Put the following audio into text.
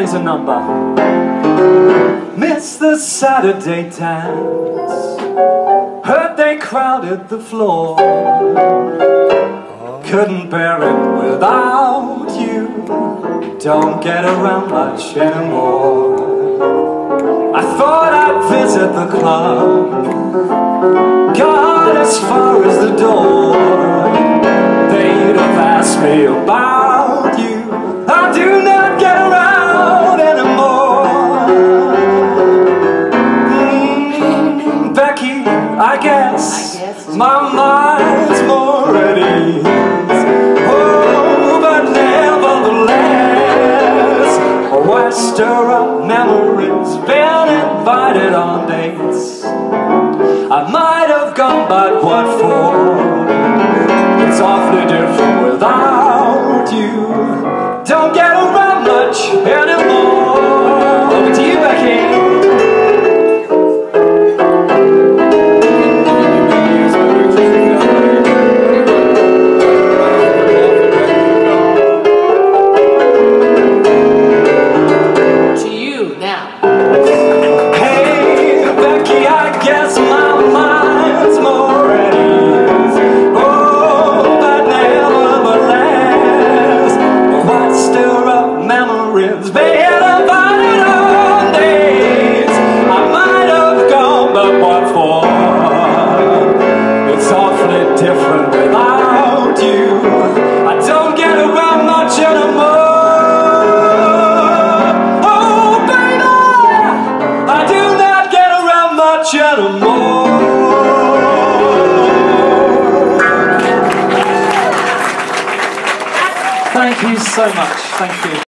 plays a number. Missed the Saturday dance, heard they crowded the floor. Couldn't bear it without you, don't get around much anymore. I thought I'd visit the club, got as far as the door. They'd have asked me about you, I do not get around anymore. Becky, I guess my mind's more at ease. Oh, but nevertheless, why stir up memories? Been invited on dates, I might have gone, but what for? It's awfully different without you. Don't get around much anymore. Over to you, Becky. Different without you. I don't get around much anymore. Oh, baby, I do not get around much anymore. Thank you so much. Thank you.